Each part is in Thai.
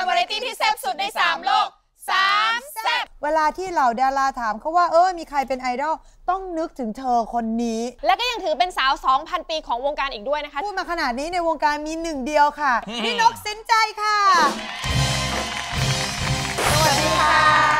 วาไรตี้ที่แซ่บสุดใน3 โลก3 แซ่บเวลาที่เหล่าดาราถามเขาว่ามีใครเป็นไอดอลต้องนึกถึงเธอคนนี้และก็ยังถือเป็นสาว 2,000 ปีของวงการอีกด้วยนะคะพูดมาขนาดนี้ในวงการมีหนึ่งเดียวค่ะพี่นกสินใจค่ะสวัสดีค่ะ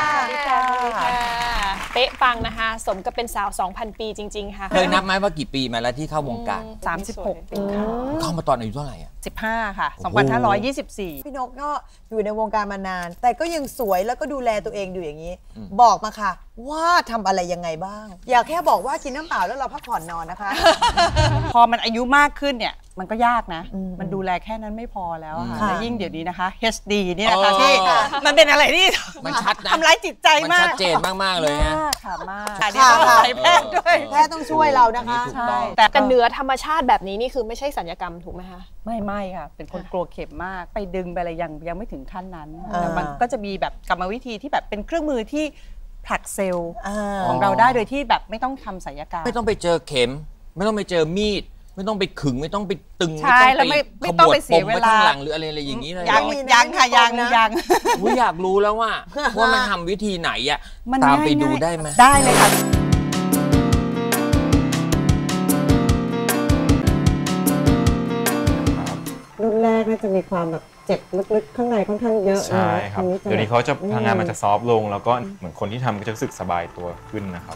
เป๊ะปังนะคะสมกับเป็นสาว 2,000 ปีจริงๆค่ะเคยนับไหมว่ากี่ปีมาแล้วที่เข้าวงการ 36 ปีค่ะเข้ามาตอนอายุเท่าไหร่ 15 ค่ะ 2524 พี่นกก็อยู่ในวงการมานานแต่ก็ยังสวยแล้วก็ดูแลตัวเองอยู่อย่างนี้บอกมาค่ะว่าทำอะไรยังไงบ้างอย่าแค่บอกว่ากินน้ำเปล่าแล้วเราพักผ่อนนอนนะคะพอมันอายุมากขึ้นเนี่ยมันก็ยากนะมันดูแลแค่นั้นไม่พอแล้วค่ะและยิ่งเดี๋ยวนี้นะคะ HD นี่นะคะที่มันเป็นอะไรที่มันชัดนะทำร้ายจิตใจมากมันชัดเจนมากๆเลยนะค่ะมากเดี๋ยวต้องใส่แพทย์ด้วยแพทย์ต้องช่วยเรานะคะใช่แต่เนื้อธรรมชาติแบบนี้นี่คือไม่ใช่สัญญกรรมถูกไหมคะไม่ค่ะเป็นคนกลัวเข็มมากไปดึงไปอะไรยังไม่ถึงขั้นนั้นแต่มันก็จะมีแบบกรรมวิธีที่แบบเป็นเครื่องมือที่ผลักเซลล์ของเราได้โดยที่แบบไม่ต้องทำศัลยกรรมไม่ต้องไปเจอเข็มไม่ต้องไปเจอมีดไม่ต้องไปขึงไม่ต้องไปตึงใช่แล้วไม่ต้องไปเสียเวลาข้างหลังหรืออะไรอย่างนี้เลยยังค่ะยังอยากรู้แล้วว่ามันทำวิธีไหนอ่ะตามไปดูได้ไหมได้เลยค่ะรุ่นแรกน่าจะมีความแบบเจ็บลึกๆข้างในค่อนข้างเยอะใช่ครับเดี๋ยวนี้เขาจะพลังงานมันจะซอฟต์ลงแล้วก็เหมือนคนที่ทำก็จะรู้สึกสบายตัวขึ้นนะครับ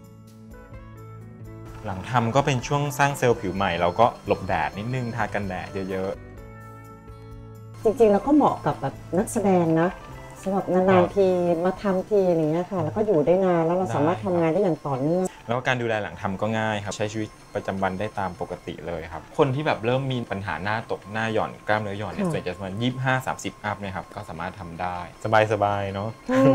หลังทำก็เป็นช่วงสร้างเซลล์ผิวใหม่เราก็หลบแดดนิดนึงทากันแดดเยอะๆจริงๆแล้วก็เหมาะกับแบบนักแสดงนะสำหรับนานๆทีมาทำทีอย่างเงี้ยค่ะแล้วก็อยู่ได้นานแล้วเราสามารถทำงานได้อย่างต่อเนื่องแล้วการดูแลหลังทำก็ง่ายครับใช้ชีวิตประจำวันได้ตามปกติเลยครับคนที่แบบเริ่มมีปัญหาหน้าตกหน้าหย่อนกล้ามเนื้อหย่อนเนี่ยส่วนใหญ่จะประมาณ25-30 อัพเนี่ยครับก็สามารถทำได้สบายๆเนาะ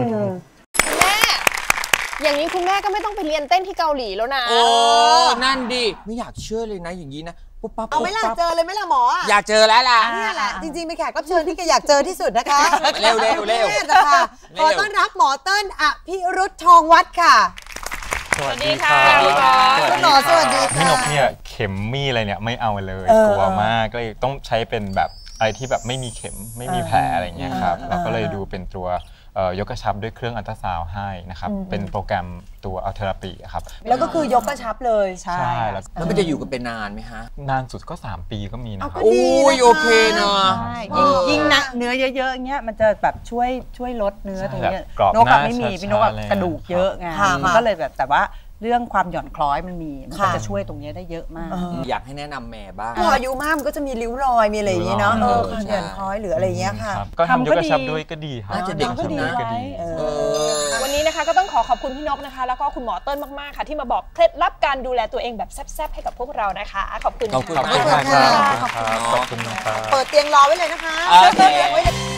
อย่างนี้คุณแม่ก็ไม่ต้องไปเรียนเต้นที่เกาหลีแล้วนะโอ้นั่นดิไม่อยากเชื่อเลยนะอย่างนี้นะปุ๊บปั๊บเอาไม่ล่ะเจอเลยไม่ล่ะหมออยากเจอแล้วล่ะนี่แหละจริงๆเป็นแขกรับเชิญที่แกอยากเจอที่สุดนะคะเร็วขอต้อนรับหมอเติ้ลอภิรุธทองวัดค่ะสวัสดีค่ะคุณหมอสวัสดีค่ะพี่นกเนี่ยเข็มมีอะไรเนี่ยไม่เอาเลยกลัวมากก็เลยต้องใช้เป็นแบบอะไรที่แบบไม่มีเข็มไม่มีแผลอะไรเงี้ยครับเราก็เลยดูเป็นตัวยกกระชับด้วยเครื่องอัลตราซาวด์ให้นะครับเป็นโปรแกรมตัวอัลเทอราปีครับแล้วก็คือยกกระชับเลยใช่แล้วมันจะอยู่กันเป็นนานไหมฮะนานสุดก็3 ปีก็มีนะครับโอ้ยโอเคเนาะยิ่งนะเนื้อเยอะๆอย่างเงี้ยมันจะแบบช่วยลดเนื้อตรงนี้นกไม่มีพี่นกกระดูกเยอะไงก็เลยแบบแต่ว่าเรื่องความหย่อนคล้อยมันก็จะช่วยตรงนี้ได้เยอะมากอยากให้แนะนำแม่บ้างพออายุมากมันก็จะมีริ้วรอยมีอะไรอย่างนี้เนาะความหย่อนคล้อยหรืออะไรอย่างเงี้ยค่ะก็ทำยกกระชับด้วยก็ดีครับน่าจะเด็กขึ้นนะวันนี้นะคะก็ต้องขอบคุณพี่นกนะคะแล้วก็คุณหมอเติ้ลมากๆค่ะที่มาบอกเคล็ดลับการดูแลตัวเองแบบแซ่บๆให้กับพวกเรานะคะขอบคุณมากขอบคุณครับเปิดเตียงรอไว้เลยนะคะ